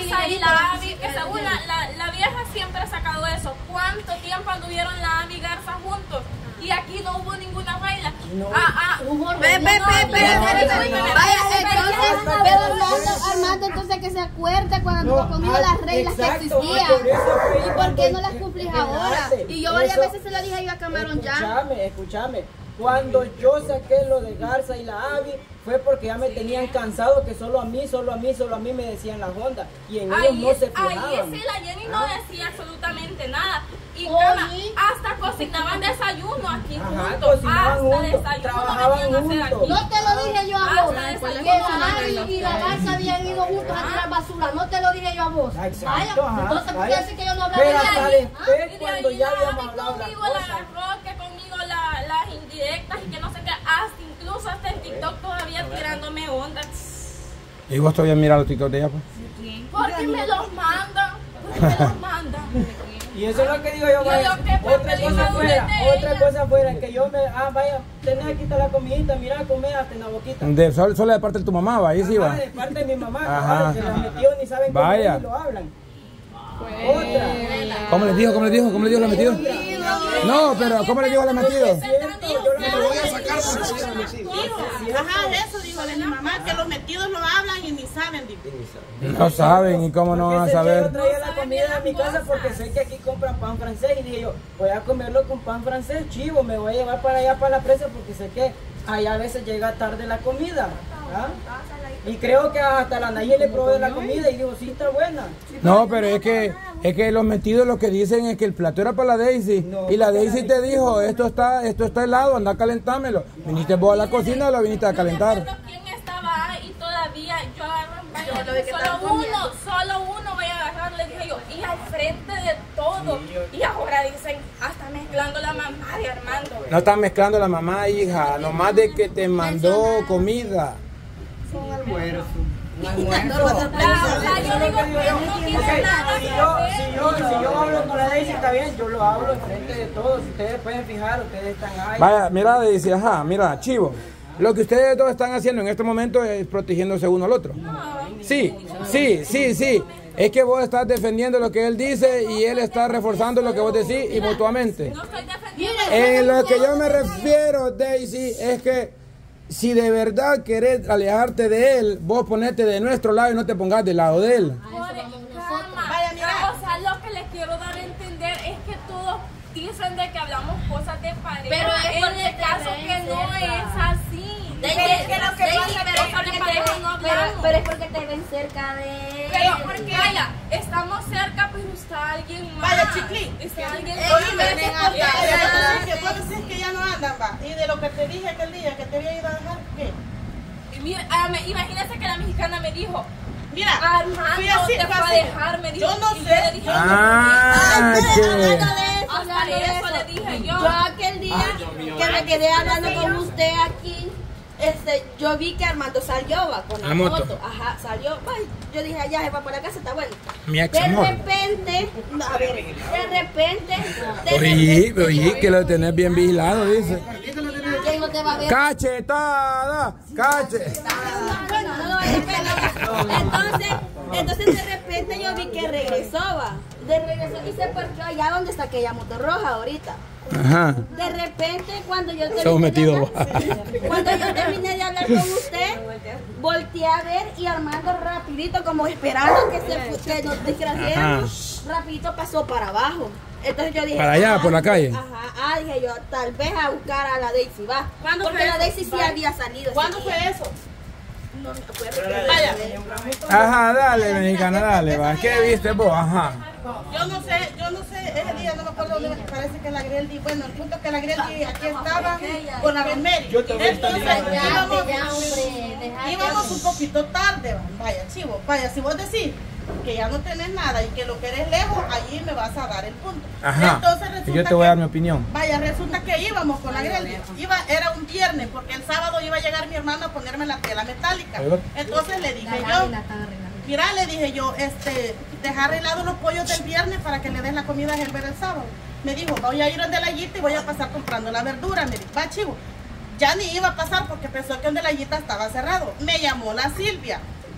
Garza y la Abby, que según la vieja siempre ha sacado eso. ¿Cuánto tiempo anduvieron la Abby y Garza juntos? Y aquí no hubo ninguna baila. Armando, entonces que se acuerde cuando anduvo conmigo las reglas que existían. ¿Y por qué no las cumplís ahora? Y yo varias veces se lo dije yo a Camarón ya. Escúchame. Cuando yo saqué lo de Garza y la Abby, fue porque ya me tenían cansado que solo a mí me decían las ondas. Y en ellos no se fijaban. Ahí sí, la Jenny no decía absolutamente nada. Y hasta cocinaban desayuno aquí juntos. Hasta desayuno trabajaban juntos. No te lo dije yo a vos. Que la Abby y la Garza habían ido juntos a tirar basura. No te lo dije yo a vos. Exacto, vaya. Entonces, ¿por qué decir que yo no hablaba? Pero hasta después, cuando ya habíamos hablado las cosas. Conmigo las indirectas y que no sé qué. Incluso hasta en TikTok todavía tirándome ondas. ¿Y vos todavía miras los TikTok de ella, pues? Porque me los mandan. Y eso es lo que digo yo, vaya. Otra cosa fuera, que yo me, vaya, tenés aquí está la comidita, mira, come hasta en la boquita. Solo de parte de tu mamá, va, ahí sí va. De parte de mi mamá, claro, que las metió ni saben cómo ni lo hablan. Otra. ¿Cómo les dijo la metido? No, pero ¿cómo les dijo la metido? Yo lo voy a sacar porque sí la metido. Eso dijo de mi mamá, que los metidos lo hablan y ni saben. No saben, ¿y cómo no van a saber? Yo traía la comida a mi casa porque sé que aquí compran pan francés y dije yo, voy a comerlo con pan francés, chivo, me voy a llevar para allá para la presa porque sé que allá a veces llega tarde la comida. Y creo que hasta la Nayeli le probé la comida y digo, sí está buena. No, pero es que los metidos lo que dicen es que el plato era para la Daisy. Y la Daisy te dijo, esto está helado, anda a calentámelo. Viniste vos a la cocina o lo viniste a calentar. ¿Quién estaba ahí todavía? Yo agarro, solo uno voy a agarrar, le dije yo, y al frente de todo. Y ahora dicen, hasta mezclando la mamá de Armando. No están mezclando la mamá, hija, nomás de que te mandó comida. Son almuerzos. Yo digo que no tiene nada que ver. Si yo hablo con la Daisy, está bien, yo lo hablo enfrente de todos. Si ustedes pueden fijar, ustedes están ahí. Vaya, mira, Daisy, mira, chivo. Lo que ustedes dos están haciendo en este momento es protegiéndose uno al otro. Sí. Es que vos estás defendiendo lo que él dice y él está reforzando lo que vos decís y mutuamente. No estoy defendiendo. En lo que yo me refiero, Daisy, es que si de verdad querés alejarte de él, vos ponete de nuestro lado y no te pongas del lado de él. Vaya, mira, o sea, lo que les quiero dar a entender es que todos dicen de que hablamos cosas de pareja, pero es en el caso que no es así. Pero es porque te ven cerca de él. Pero porque vaya, estamos cerca, pero está alguien más. Vaya, Chiclín. Está alguien más. Que vos decís que ya no andan, va. Y de lo que te dije aquel día, que te había ido a dejar, ¿qué? Mira, imagínese que la mexicana me dijo, mira, Armando te fue a dejar, me dijo. Yo no y sé. yo le dije, Hablando de eso, le dije yo. Yo aquel día que me quedé hablando con usted aquí, yo vi que Armando salió con la moto. Salió. Yo dije, ya se va para la casa, está bueno. Mi ex de amor. repente, Oye, que lo tenés bien vigilado, dice. ¿Quién no te va a ver? ¡Cachetada! Bueno, no lo vaya a pegar. Entonces de repente yo vi que regresó, y se parqueó allá donde está aquella moto roja ahorita. Ajá. De repente cuando yo terminé de hablar con usted, volteé a ver y Armando rapidito, como esperando que nos desgraciáramos, rapidito pasó para abajo. Entonces yo dije, para allá, por la calle. Dije yo, tal vez a buscar a la Daisy, va. Porque la Daisy sí había salido. ¿Cuándo fue eso? No me acuerdo. Vaya. Dale, mexicana, dale, va. ¿Qué viste vos? Yo no sé, ese día no me acuerdo dónde, parece que la Greldi, bueno, el punto es que la Greldi aquí estaba con la Belmeri. Entonces íbamos un poquito tarde, vaya, chivo, vaya, si vos decís que ya no tenés nada y que lo querés lejos, allí me vas a dar el punto. Entonces resulta y yo te voy a dar mi opinión. Vaya, resulta que íbamos con la Greldi, era un viernes, porque el sábado iba a llegar mi hermano a ponerme la tela metálica. Entonces le dije yo, mira, le dije yo, dejar arreglados los pollos del viernes para que le des la comida a Helber el sábado. Me dijo, voy a ir donde la Yita y voy a pasar comprando la verdura. Me dijo, va, chivo. Ya ni iba a pasar porque pensó que donde la Yita estaba cerrado. Me llamó la Silvia.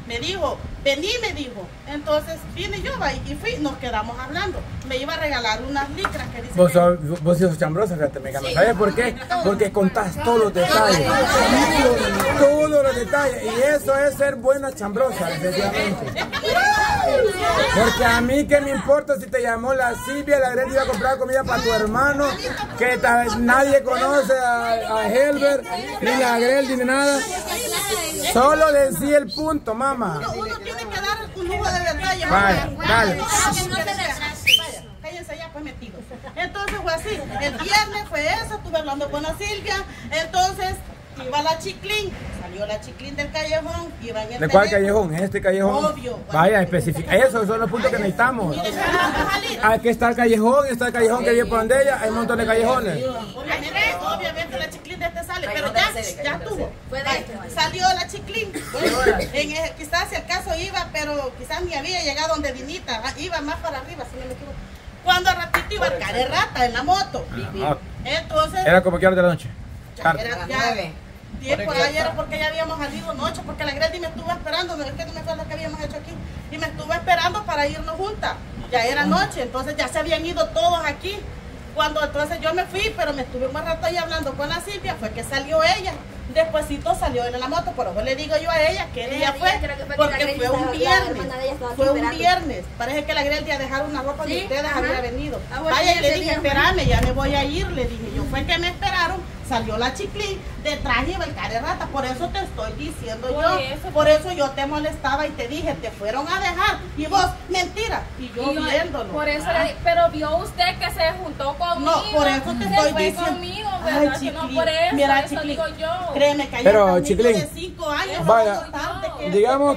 me dijo, vení, me dijo. Entonces vine yo y fui, nos quedamos hablando. Me iba a regalar unas licras que dice Vos sos chambrosa, fíjate, Mexicana. ¿Sabes por qué? Porque contás todos los detalles. Todos los detalles. Y eso es ser buena chambrosa, efectivamente. Porque a mí que me importa si te llamó la Silvia, la Greta iba a comprar comida para tu hermano, que nadie conoce a Helber, ni la Greldi, ni nada. Solo decía el punto, mamá. Uno tiene que dar un lujo de detalle. Vaya, dale. Cállense ya, pues metidos. Entonces fue así. El viernes fue eso, estuve hablando con la Silvia. Entonces iba la Chiclín, salió la Chiclín del callejón. Iba en el ¿De cuál callejón? ¿Este callejón? Obvio. Vaya, especifica. Esos son los puntos que necesitamos. Aquí está el callejón que viene por donde ella. Hay un montón de callejones. Obviamente la Chiclín de este sale, pero ya estuvo. Salió la Chiclín. Quizás si el caso iba, pero quizás ni había llegado donde Dinita. Iba más para arriba, si no me equivoco. Cuando al ratito iba el carerrata en la moto. Entonces. ¿Era como que hora de la noche? Era ya 10 por ahí, era porque ya habíamos salido noche, porque la Greti me estuvo esperando, no es que no me acuerdo lo que habíamos hecho aquí, y me estuvo esperando para irnos juntas. Ya era noche, entonces ya se habían ido todos aquí. Cuando entonces yo me fui, pero me estuve un rato ahí hablando con la Silvia, fue que salió ella. Despuésito salió en la moto, por eso le digo yo a ella que día fue, porque fue un viernes. Fue un viernes. Parece que la Greldi a dejar una ropa de ustedes había venido. Vaya, y le dije, espérame, ya me voy a ir, le dije yo. Fue que me esperaron, salió la Chiclín, detrás iba el carerrata, por eso te estoy diciendo por eso yo te molestaba y te dije, te fueron a dejar, y vos, mentira, y yo viéndolo. Por eso pero vio usted que se juntó conmigo. No, por eso te estoy diciendo. Conmigo, ¿verdad? Ay, no por eso, mira, eso digo yo. Créeme que hay un niño de 5 años. Vaya, digamos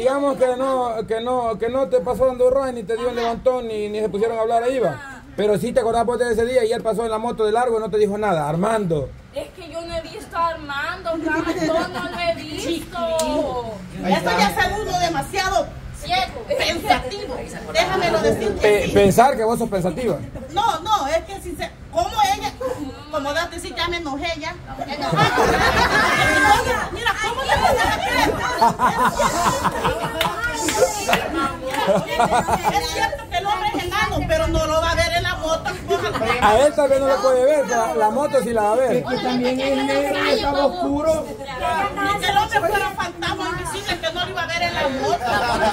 que no te pasó dando roja, ni te dio un levantón, ni se pusieron a hablar ahí, va. Pero sí te acordás de ese día y él pasó en la moto de largo y no te dijo nada. Armando. Es que yo no he visto a Armando, yo no lo he visto. Esto ya es uno demasiado ciego, pensativo. Déjamelo decir. Pensar que vos sos pensativa. No, es que si se, como ella, como das decir, ya me enojé ya. Mira, ¿cómo te vas a creer? Es cierto que el hombre es enano, pero no lo va a ver en la moto. A él tal vez no lo puede ver, pero la moto sí la va a ver. Es que también es negro y estaba oscuro. Ni que el hombre fuera fantasma invisible que no lo iba a ver en la moto.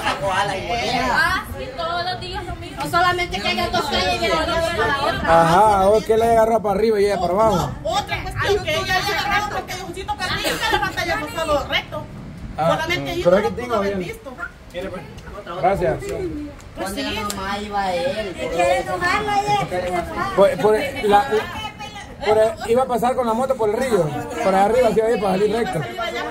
Sí, todos los días lo mismo. O solamente que haya dos calles y la otra. Ajá, o que él le agarra para arriba y ella para abajo. No, otra cuestión que ella haya agarrado porque hay un sitio para arriba y la pantalla ha pasado recto. Solamente yo no lo pudo haber visto. Gracias. Pues sí. La mamá iba a él. Iba a pasar con la moto por el río. Por ahí arriba, así ahí para salir recto. Lo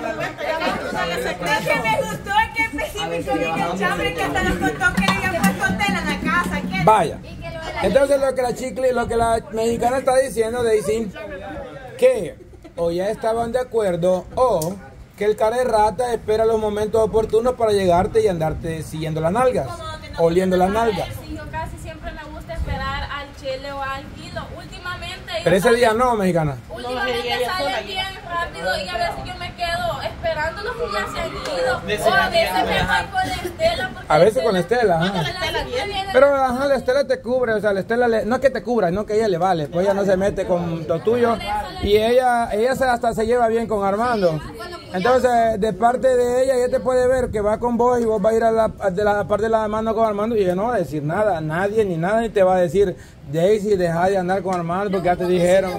que me gustó es que específico bien el chambre que hasta nos contó que le habían puesto tela en la casa. Vaya. Entonces lo que la mexicana está diciendo, Daisy, que o ya estaban de acuerdo o que el cara de rata espera los momentos oportunos para llegarte y andarte siguiendo las nalgas, oliendo las nalgas. Sí, yo casi siempre me gusta esperar al Chele o al Guido. Últimamente... Pero ese día no, mexicana. Últimamente sale bien rápido y a veces yo me quedo esperándolos y ya se han ido. O a veces me voy con Estela. A veces con Estela, ajá. Pero ajá, la Estela te cubre, o sea, la Estela no es que te cubra, no que ella le vale, pues ella no se mete con lo tuyo y ella hasta se lleva bien con Armando. Entonces, de parte de ella te puede ver que va con vos y vos vas a ir a la parte de la mano con Armando y ella no va a decir nada, nadie ni nada, ni te va a decir, Daisy, deja de andar con Armando porque ya te dijeron.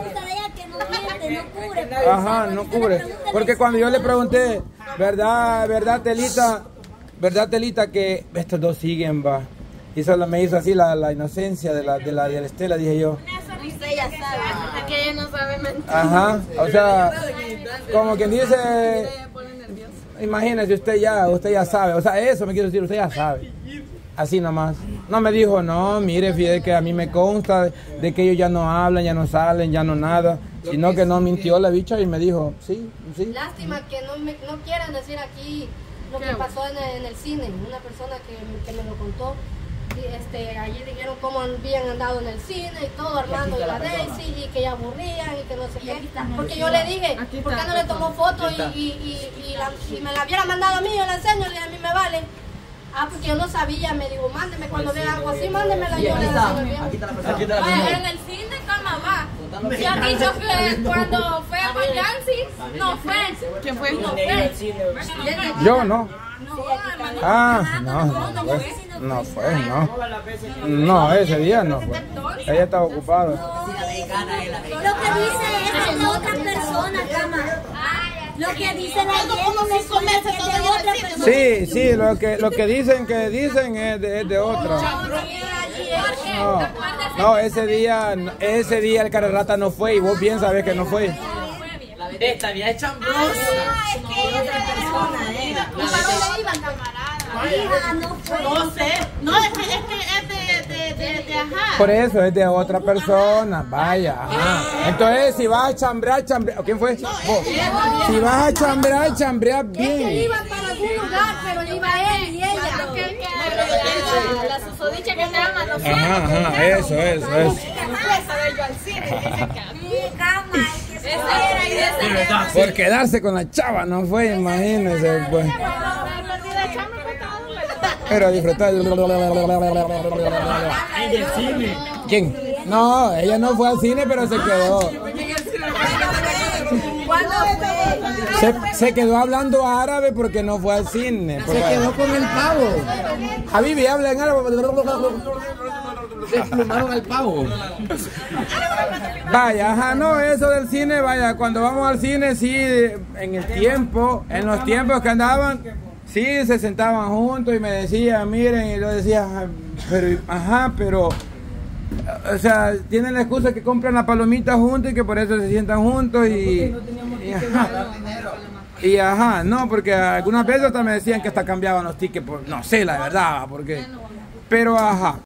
Ajá, no cubre. Porque cuando yo le pregunté, ¿verdad, Telita, que estos dos siguen, va? Y solo me hizo así la inocencia de la Estela, dije yo. Usted ya sabe. Que ella no sabe mentir. Ajá, o sea, como quien dice, imagínese, usted ya sabe, o sea, eso me quiero decir, usted ya sabe. Así nomás. No me dijo, no, mire, fíjate que a mí me consta de que ellos ya no hablan, ya no salen, ya no nada, sino que no mintió la bicha y me dijo, sí. Lástima que no quieran decir aquí lo que pasó en el cine. Una persona que me lo contó allí dijeron cómo habían andado en el cine y todo, Armando y la Daisy, y que ya aburrían y que no sé qué. Porque yo le dije, ¿por qué no le tomó foto y me la hubiera mandado a mí? Yo la enseño, le dije, a mí me vale. Porque yo no sabía, me digo, mándeme cuando vean algo así, mándemela, yo le enseño bien. Vaya, en el cine, ¿cómo va? Se ha dicho que cuando fue a Yancy, no fue. ¿Quién fue? No fue. Yo no. No, Ah, no fue, no. No, ese día no fue. Ella estaba ocupada. Lo que dice es de otra persona, cama. Lo que dice la es de otra persona. Sí, lo que dicen es de otra. No, ese día el carerrata no fue y vos bien sabés que no fue. Esta vía es chambrosa. Es que es otra persona, ¿Para dónde iban, camarada? Hija, no fue. No sé. No, es que de ajá. Por eso es de otra persona, vaya, ajá. Entonces, si vas a chambrear, ¿quién fue? Vos. Si vas a chambrear bien. Es que iban para algún lugar, pero iba él y ella. La susodicha que te ama, no sé. Ajá, eso. Por quedarse con la chava, no fue, imagínese, pues. Pero disfrutar. ¿Quién? No, ella no fue al cine, pero se quedó. Se quedó hablando árabe porque no fue al cine. Se quedó con el pavo. Habibi habla en árabe. Desplumaron al pavo. Vaya, ajá, no, eso del cine, vaya, cuando vamos al cine, sí, en los tiempos que andaban, sí, se sentaban juntos y me decían, miren, y yo decía, pero, o sea, tienen la excusa que compran la palomita juntos y que por eso se sientan juntos no, porque algunas veces hasta me decían que hasta cambiaban los tickets, no sé, la verdad, porque, pero ajá.